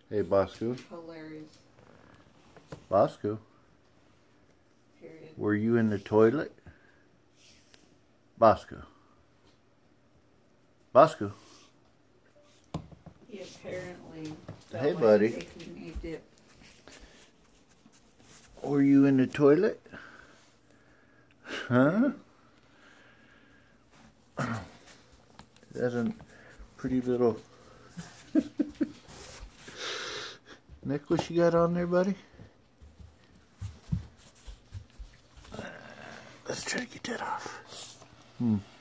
Hey, Bosco. Hilarious. Bosco. Period. Were you in the toilet? Bosco. Bosco. He apparently Hey, felt buddy. like taking a dip. Were you in the toilet? Huh? That's a pretty little necklace you got on there, buddy. Let's try to get that off.